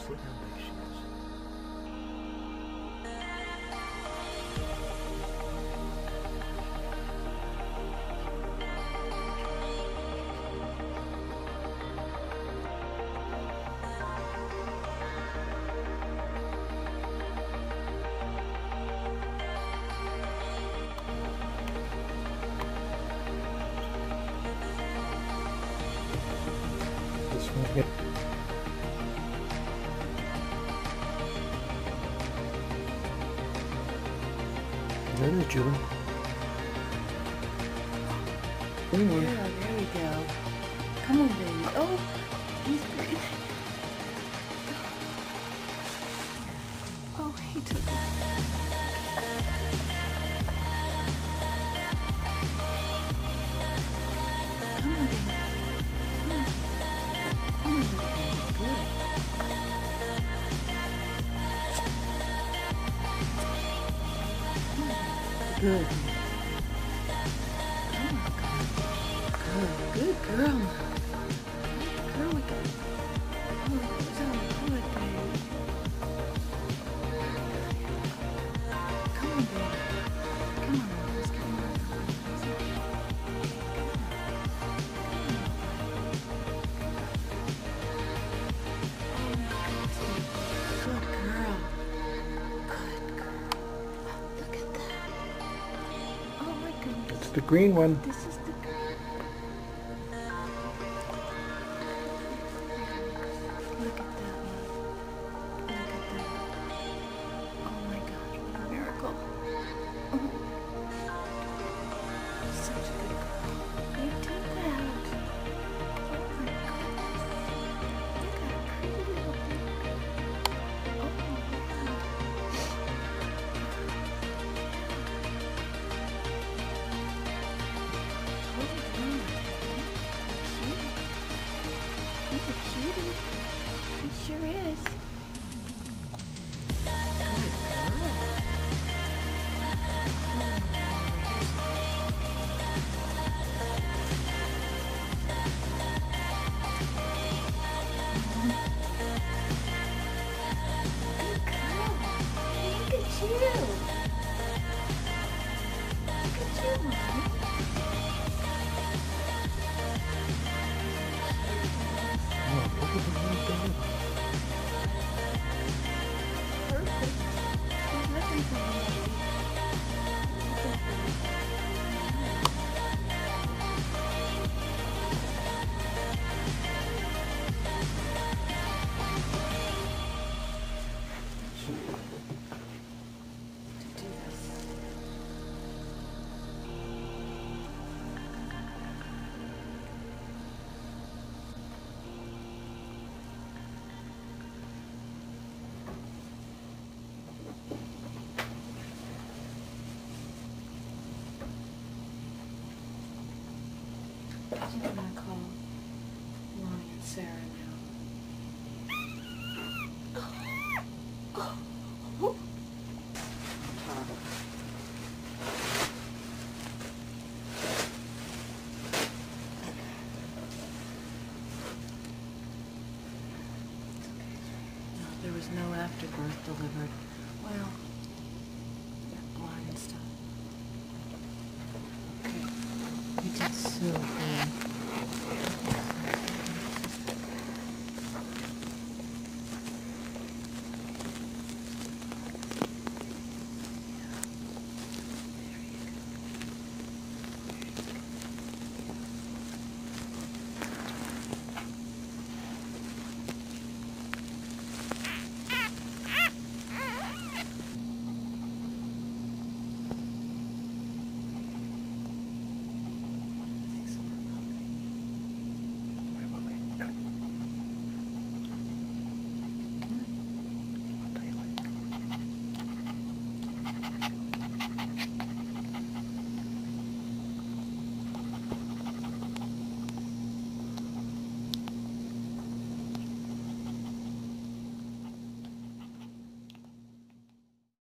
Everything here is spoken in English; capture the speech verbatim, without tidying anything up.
Look how big she is. This one's good. There it is, Julie. Bring one. Yeah, there we go. Come on, baby. Oh, he's breathing. Oh, he took it. Come on, baby. Come on. Come on, little baby. Good. Good. Good girl, Mom. Good girl, we got. Oh, so good, baby. Come on, baby. Come on, let's come on. Good girl. Good girl. Oh, look at that. Oh my goodness. It's the green one. This is the girl. Look at that, love. Look at that. Oh my gosh, what a miracle. Oh. Such a good girl. You did that. Oh my goodness. Look at her pretty little baby. Oh yeah. Oh yeah. Cute. He's a cutie. He sure is. Good girl. Good girl. Look at you. Look at you, Mommy. Oh, look at the little baby. Perfect. He's looking for me. Looking for me. To do this. I'm gonna call Lonnie and Sarah now. Oh. Oh. No, there was no afterbirth delivered. Well, blood and stuff. Okay. You did so good.